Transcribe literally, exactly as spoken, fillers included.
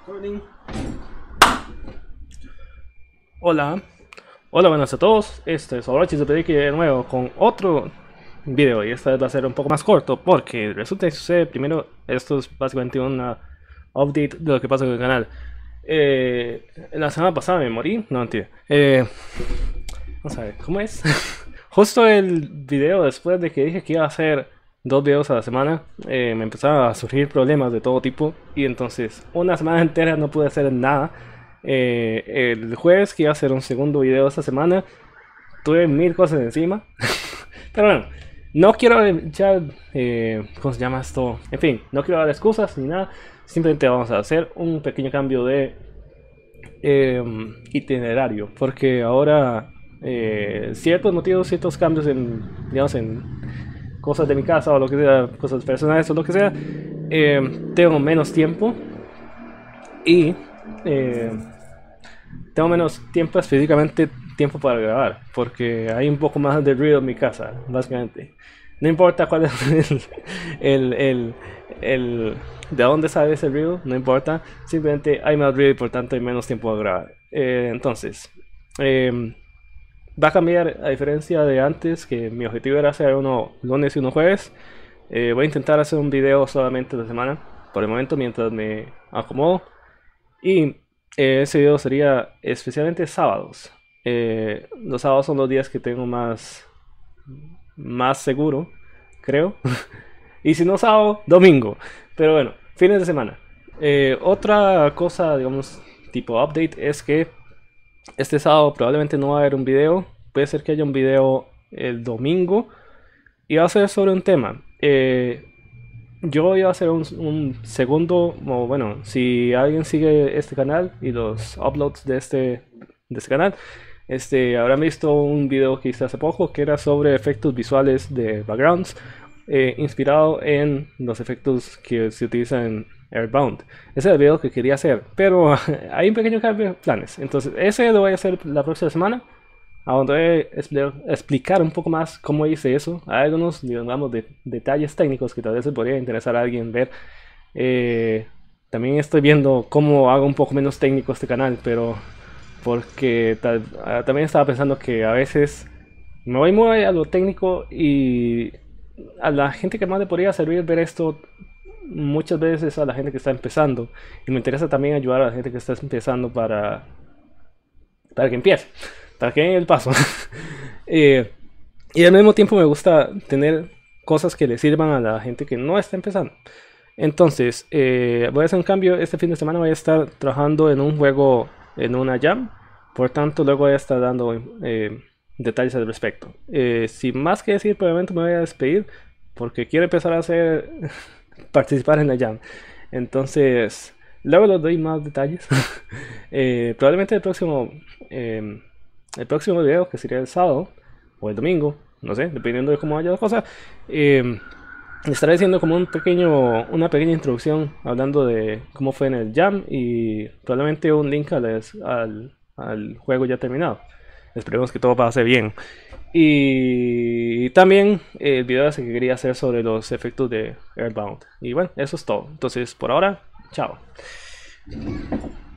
Recording. Hola, hola, buenas a todos. Este es Orochi Pediki de nuevo con otro video. Y esta vez va a ser un poco más corto porque resulta que sucede. Primero, esto es básicamente una update de lo que pasa con el canal. Eh, la semana pasada me morí, no mentira. Eh, vamos a ver, ¿cómo es? Justo el video después de que dije que iba a hacer dos videos a la semana, eh, me empezaron a surgir problemas de todo tipo y entonces una semana entera no pude hacer nada. Eh, el jueves que iba a hacer un segundo video esta semana, tuve mil cosas encima. Pero bueno, no quiero echar, eh, ¿cómo se llama esto? En fin, no quiero dar excusas ni nada. Simplemente vamos a hacer un pequeño cambio de eh, itinerario, porque ahora eh, ciertos motivos, ciertos cambios en, digamos, en cosas de mi casa o lo que sea, cosas personales o lo que sea, eh, tengo menos tiempo y eh, tengo menos tiempo, específicamente tiempo para grabar, porque hay un poco más de ruido en mi casa, básicamente. No importa cuál es el, el, el, el de dónde sale ese ruido, no importa, simplemente hay más ruido y por tanto hay menos tiempo para grabar. Eh, entonces, eh, va a cambiar a diferencia de antes, que mi objetivo era hacer uno lunes y uno jueves. Eh, voy a intentar hacer un video solamente de semana, por el momento, mientras me acomodo. Y eh, ese video sería especialmente sábados. Eh, los sábados son los días que tengo más, más seguro, creo. Y si no sábado, domingo. Pero bueno, fines de semana. Eh, otra cosa, digamos, tipo update, es que este sábado probablemente no va a haber un video. Puede ser que haya un video el domingo. Y va a ser sobre un tema. Eh, yo iba a hacer un, un segundo, o bueno, si alguien sigue este canal y los uploads de este, de este canal, este, habrán visto un video que hice hace poco que era sobre efectos visuales de backgrounds, eh, inspirado en los efectos que se utilizan en Airbound. Ese es el video que quería hacer, pero hay un pequeño cambio de planes. Entonces, ese lo voy a hacer la próxima semana, a donde voy a explicar un poco más cómo hice eso. Hay algunos, digamos, de, detalles técnicos que tal vez se podría interesar a alguien ver. Eh, también estoy viendo cómo hago un poco menos técnico este canal, pero porque tal, ah, también estaba pensando que a veces me voy muy a lo técnico y a la gente que más le podría servir ver esto muchas veces a la gente que está empezando. Y me interesa también ayudar a la gente que está empezando para, para que empiece, para que den el paso. eh, y al mismo tiempo me gusta tener cosas que le sirvan a la gente que no está empezando. Entonces, eh, voy a hacer un cambio. Este fin de semana voy a estar trabajando en un juego, en una jam. Por tanto, luego voy a estar dando eh, detalles al respecto. Eh, sin más que decir, probablemente me voy a despedir porque quiero empezar a hacer participar en la jam. Entonces, luego les doy más detalles. eh, probablemente el próximo, eh, el próximo video, que sería el sábado o el domingo, no sé, dependiendo de cómo vaya la cosa, eh, estaré haciendo como un pequeño, una pequeña introducción hablando de cómo fue en el jam y probablemente un link al, al, al juego ya terminado. Esperemos que todo pase bien. Y también el video ese que quería hacer sobre los efectos de Airbound. Y bueno, eso es todo. Entonces, por ahora, chao.